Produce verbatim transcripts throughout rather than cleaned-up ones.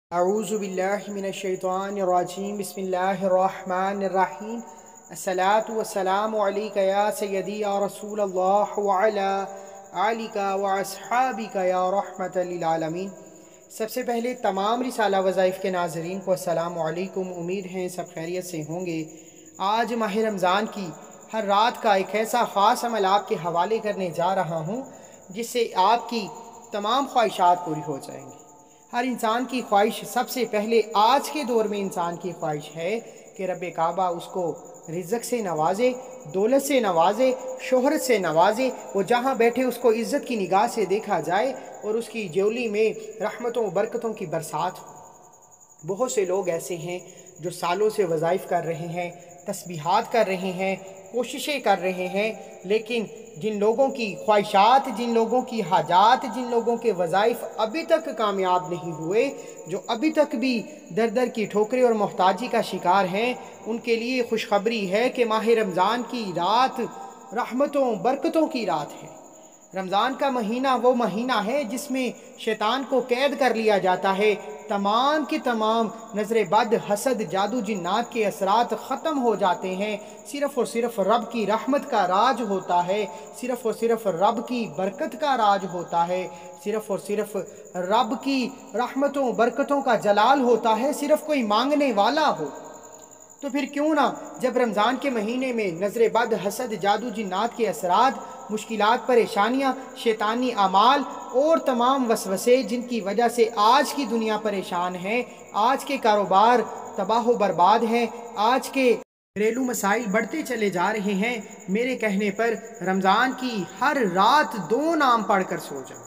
اعوذ باللہ من الشیطان الرجیم بسم اللہ الرحمن الرحیم الصلاۃ والسلام علیک یا سیدی یا رسول اللہ وعلی آلک واصحابک یا رحمت للعالمین۔ سب سے پہلے تمام رسالہ وظائف کے ناظرین کو السلام علیکم، امید ہیں سب خیریت سے ہوں گے۔ آج ماہ رمضان کی ہر رات کا ایک ایسا خاص عمل آپ کے حوالے کرنے جا رہا ہوں جس سے آپ کی تمام خواہشات پوری ہو جائیں گی۔ ہر انسان کی خواہش، سب سے پہلے آج کے دور میں انسان کی خواہش ہے کہ رب کعبہ اس کو رزق سے نوازے، دولت سے نوازے، شہرت سے نوازے، وہ جہاں بیٹھے اس کو عزت کی نگاہ سے دیکھا جائے اور اس کی جولی میں رحمتوں و برکتوں کی برسات ہو۔ بہت سے لوگ ایسے ہیں جو سالوں سے وظائف کر رہے ہیں، تسبیحات کر رہے ہیں، کوششیں کر رہے ہیں، لیکن جن لوگوں کی خواہشات، جن لوگوں کی حاجات، جن لوگوں کے وظائف ابھی تک کامیاب نہیں ہوئے، جو ابھی تک بھی در در کی ٹھوکریں اور محتاجی کا شکار ہیں، ان کے لیے خوشخبری ہے کہ ماہ رمضان کی رات رحمتوں برکتوں کی رات ہے۔ رمضان کا مہینہ وہ مہینہ ہے جس میں شیطان کو قید کر لیا جاتا ہے، تمام کے تمام نظر بد، حسد، جادو، جنات کے اثرات ختم ہو جاتے ہیں۔ صرف اور صرف رب کی رحمت کا راج ہوتا ہے، صرف اور صرف رب کی برکت کا راج ہوتا ہے، صرف اور صرف رب کی رحمتوں برکتوں کا جلال ہوتا ہے، صرف کوئی مانگنے والا ہو۔ تو پھر کیوں نہ جب رمضان کے مہینے میں نظر بد، حسد، جادو، جنات کے اثرات، مشکلات، پریشانیاں، شیطانی اعمال اور تمام وسوسے جن کی وجہ سے آج کی دنیا پریشان ہے، آج کے کاروبار تباہ و برباد ہیں، آج کے گھریلو مسائل بڑھتے چلے جا رہے ہیں، میرے کہنے پر رمضان کی ہر رات دو نام پڑھ کر سو جاؤ۔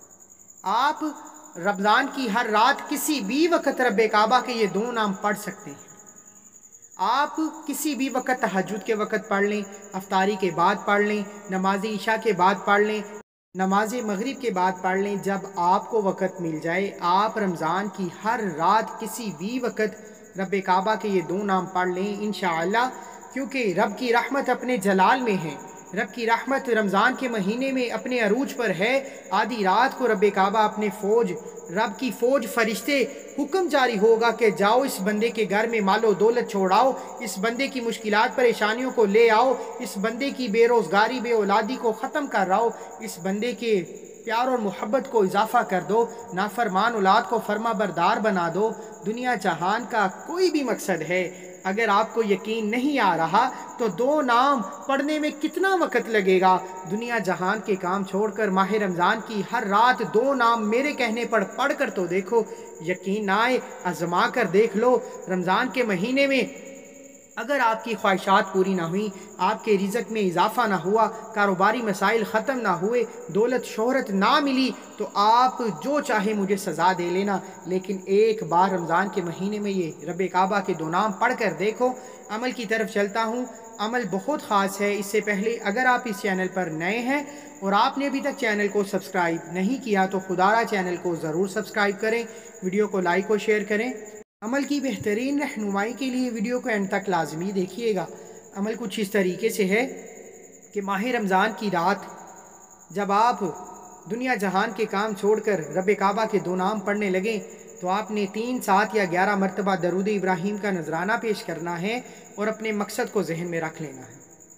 آپ رمضان کی ہر رات کسی بھی وقت رب کعبہ کے یہ دو نام پڑھ سکتے ہیں۔ آپ کسی بھی وقت تہجد کے وقت پڑھ لیں، افطاری کے بعد پڑھ لیں، نماز عشاء کے بعد پڑھ لیں، نماز مغرب کے بعد پڑھ لیں، جب آپ کو وقت مل جائے آپ رمضان کی ہر رات کسی بھی وقت رب کعبہ کے یہ دو نام پڑھ لیں انشاءاللہ، کیونکہ رب کی رحمت اپنے جلال میں ہے۔ رب کی رحمت رمضان کے مہینے میں اپنے عروج پر ہے۔ آدھی رات کو رب کعبہ اپنے فوج، رب کی فوج، فرشتے، حکم جاری ہوگا کہ جاؤ اس بندے کے گھر میں مال و دولت چھوڑاؤ، اس بندے کی مشکلات پریشانیوں کو لے آؤ، اس بندے کی بے روزگاری، بے اولادی کو ختم کر رہو، اس بندے کے پیار اور محبت کو اضافہ کر دو، نافرمان اولاد کو فرما بردار بنا دو۔ دنیا جہان کا کوئی بھی مقصد ہے، اگر آپ کو یقین نہیں آ رہا تو دو نام پڑھنے میں کتنا وقت لگے گا؟ دنیا جہان کے کام چھوڑ کر ماہ رمضان کی ہر رات دو نام میرے کہنے پر پڑھ کر تو دیکھو، یقین نہ آئے آزما کر دیکھ لو۔ رمضان کے مہینے میں اگر آپ کی خواہشات پوری نہ ہوئیں، آپ کے رزق میں اضافہ نہ ہوا، کاروباری مسائل ختم نہ ہوئے، دولت شہرت نہ ملی، تو آپ جو چاہے مجھے سزا دے لینا، لیکن ایک بار رمضان کے مہینے میں یہ رب کعبہ کے دو نام پڑھ کر دیکھو۔ عمل کی طرف چلتا ہوں، عمل بہت خاص ہے۔ اس سے پہلے اگر آپ اس چینل پر نئے ہیں اور آپ نے ابھی تک چینل کو سبسکرائب نہیں کیا تو خدا را چینل کو ضرور سبسکرائب کریں، ویڈیو کو لائک و شیئر کریں۔ عمل کی بہترین رہنمائی کے لیے ویڈیو کو اینڈ تک لازمی دیکھیے گا۔ عمل کچھ اس طریقے سے ہے کہ ماہ رمضان کی رات جب آپ دنیا جہان کے کام چھوڑ کر رب کعبہ کے دو نام پڑھنے لگیں تو آپ نے تین، سات یا گیارہ مرتبہ درود ابراہیم کا نذرانہ پیش کرنا ہے اور اپنے مقصد کو ذہن میں رکھ لینا ہے۔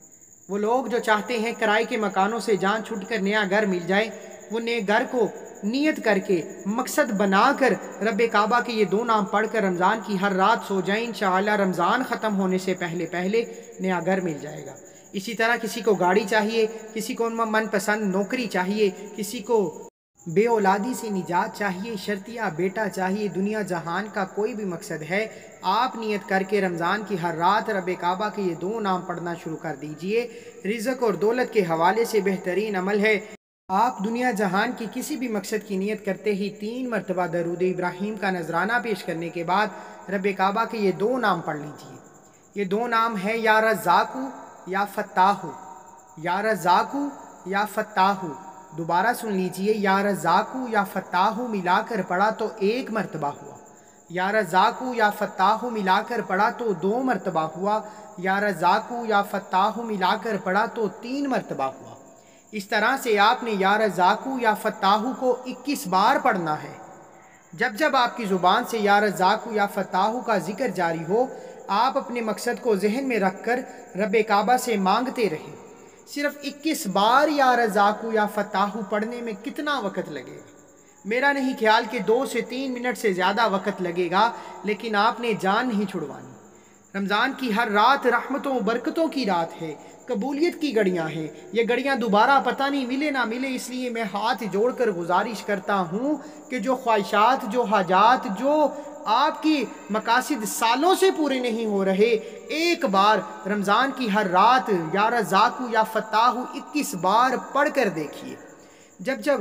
وہ لوگ جو چاہتے ہیں کرائے کے مکانوں سے جان چھوٹ کر نیا گھر مل جائے، وہ نئے گھر کو نیت کر کے مقصد بنا کر رب کعبہ کے یہ دو نام پڑھ کر رمضان کی ہر رات سو جائیں، انشاءاللہ رمضان ختم ہونے سے پہلے پہلے نیا گھر مل جائے گا۔ اسی طرح کسی کو گاڑی چاہیے، کسی کو من پسند نوکری چاہیے، کسی کو بے اولادی سے نجات چاہیے، شرطیہ بیٹا چاہیے، دنیا جہان کا کوئی بھی مقصد ہے، آپ نیت کر کے رمضان کی ہر رات رب کعبہ کے یہ دو نام پڑھنا شروع کر دیجئے۔ رزق اور دولت کے حوالے سے بہترین عمل ہے، آپ دنیا جہان کی کسی بھی مقصد کی نیت کرتے ہی تین مرتبہ درود ابراہیم کا نذرانہ پیش کرنے کے بعد رب کعبہ کے یہ دو نام پڑھ لیجئے۔ یہ دو نام ہیں یا رزاقو یا فتاحو، یا رزاقو یا فتاحو۔ دوبارہ سن لیجئے، یا رزاقو یا فتاحو ملا کر پڑھا تو ایک مرتبہ ہوا، یا رزاقو یا فتاحو ملا کر پڑھا تو دو مرتبہ ہوا، یا رزاقو یا فتاحو ملا کر پڑھا تو تین مرتبہ ہوا۔ اس طرح سے آپ نے یا رزاقو یا فتاحو کو اکیس بار پڑھنا ہے۔ جب جب آپ کی زبان سے یا رزاق یا فتاح کا ذکر جاری ہو، آپ اپنے مقصد کو ذہن میں رکھ کر رب کعبہ سے مانگتے رہیں۔ صرف اکیس بار یا رزاق یا فتاح پڑھنے میں کتنا وقت لگے گا؟ میرا نہیں خیال کہ دو سے تین منٹ سے زیادہ وقت لگے گا، لیکن آپ نے جان نہیں چھڑوانی۔ رمضان کی ہر رات رحمتوں و برکتوں کی رات ہے، قبولیت کی گھڑیاں ہیں۔ یہ گھڑیاں دوبارہ پتہ نہیں ملے نہ ملے، اس لیے میں ہاتھ جوڑ کر گزارش کرتا ہوں کہ جو خواہشات، جو حاجات، جو آپ کی مقاصد سالوں سے پورے نہیں ہو رہے، ایک بار رمضان کی ہر رات یا رزاق یا فتاح اکیس بار پڑھ کر دیکھیے۔ جب جب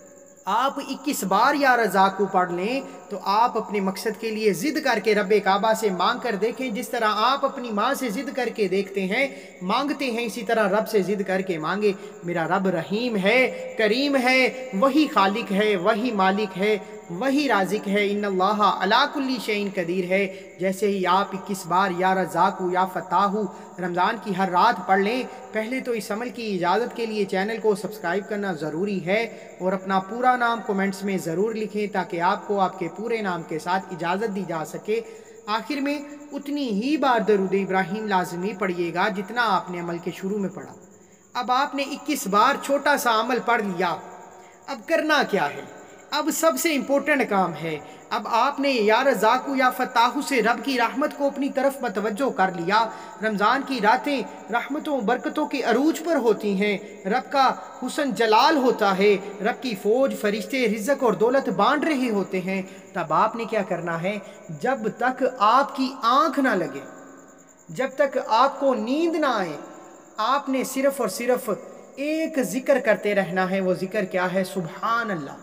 آپ اکیس بار یا رزاق کو پڑھ لیں تو آپ اپنے مقصد کے لیے ضد کر کے رب کعبہ سے مانگ کر دیکھیں۔ جس طرح آپ اپنی ماں سے ضد کر کے دیکھتے ہیں، مانگتے ہیں، اسی طرح رب سے ضد کر کے مانگے۔ میرا رب رحیم ہے، کریم ہے، وہی خالق ہے، وہی مالک ہے، وہی رازق ہے۔ ان اللہ علی کل شیء قدیر ہے۔ جیسے ہی آپ اکیس بار یا رزاق یا فتاح رمضان کی ہر رات پڑھ لیں، پہلے تو اس عمل کی اجازت کے لیے چینل کو سبسکرائب کرنا ضروری ہے اور اپنا پورا نام کومنٹس میں ضرور لکھیں تاکہ آپ کو آپ کے پورے نام کے ساتھ اجازت دی جا سکے۔ آخر میں اتنی ہی بار درود ابراہیم لازمی پڑھیے گا جتنا آپ نے عمل کے شروع میں پڑھا۔ اب آپ نے اکیس بار چھوٹا سا عمل پڑھ لیا، اب کرنا کیا ہے؟ اب سب سے امپورٹنٹ کام ہے۔ اب آپ نے یا رزاق یا فتاح سے رب کی رحمت کو اپنی طرف متوجہ کر لیا۔ رمضان کی راتیں رحمتوں برکتوں کے عروج پر ہوتی ہیں، رب کا حسن جلال ہوتا ہے، رب کی فوج فرشتے رزق اور دولت بانٹ رہے ہوتے ہیں۔ تب آپ نے کیا کرنا ہے؟ جب تک آپ کی آنکھ نہ لگے، جب تک آپ کو نیند نہ آئے، آپ نے صرف اور صرف ایک ذکر کرتے رہنا ہے۔ وہ ذکر کیا ہے؟ سبحان اللہ،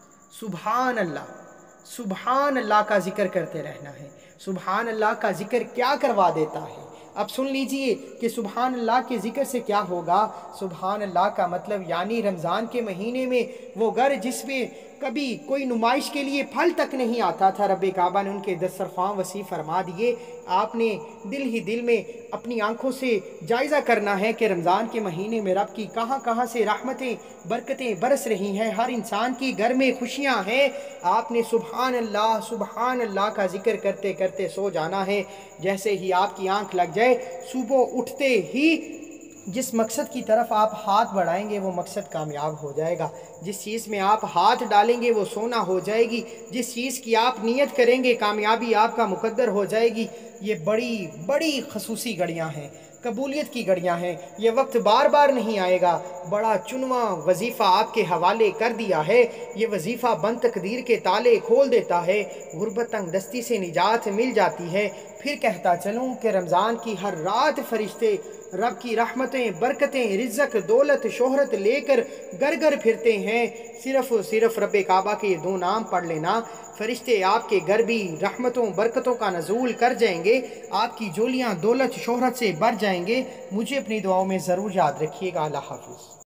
سبحان اللہ، سبحان اللہ کا ذکر کرتے رہنا ہے۔ سبحان اللہ کا ذکر کیا کروا دیتا ہے؟ اب سن لیجئے کہ سبحان اللہ کے ذکر سے کیا ہوگا۔ سبحان اللہ کا مطلب یعنی رمضان کے مہینے میں وہ گھر جس میں کبھی کوئی نمائش کے لیے پھل تک نہیں آتا تھا، رب کعبہ نے ان کے دسترخوان وسیع فرما دیے۔ آپ نے دل ہی دل میں اپنی آنکھوں سے جائزہ کرنا ہے کہ رمضان کے مہینے میں رب کی کہاں کہاں سے رحمتیں برکتیں برس رہی ہیں، ہر انسان کی گھر میں خوشیاں ہیں۔ آپ نے سبحان اللہ، سبحان اللہ کا ذکر کرتے کرتے سو جانا ہے۔ جیسے ہی آپ کی آنکھ لگ جائے، صبح اٹھتے ہی جس مقصد کی طرف آپ ہاتھ بڑھائیں گے وہ مقصد کامیاب ہو جائے گا۔ جس چیز میں آپ ہاتھ ڈالیں گے وہ سونا ہو جائے گی۔ جس چیز کی آپ نیت کریں گے کامیابی آپ کا مقدر ہو جائے گی۔ یہ بڑی بڑی خصوصی گھڑیاں ہیں، قبولیت کی گھڑیاں ہیں۔ یہ وقت بار بار نہیں آئے گا۔ بڑا چنواں وظیفہ آپ کے حوالے کر دیا ہے۔ یہ وظیفہ بند تقدیر کے تالے کھول دیتا ہے، غربت تنگ دستی سے نجات مل جاتی ہے۔ پھر کہتا چلوں کہ رمضان کی ہر رات فرشتے رب کی رحمتیں برکتیں رزق دولت شہرت لے کر گھر گھر پھرتے ہیں۔ صرف صرف رب کعبہ کے یہ دو نام پڑھ لینا، فرشتے آپ کے گھر بھی رحمتوں برکتوں کا نزول کر جائیں گے، آپ کی جولیاں دولت شہرت سے بھر جائیں گے۔ مجھے اپنی دعاؤں میں ضرور یاد رکھیے گا۔ اللہ حافظ۔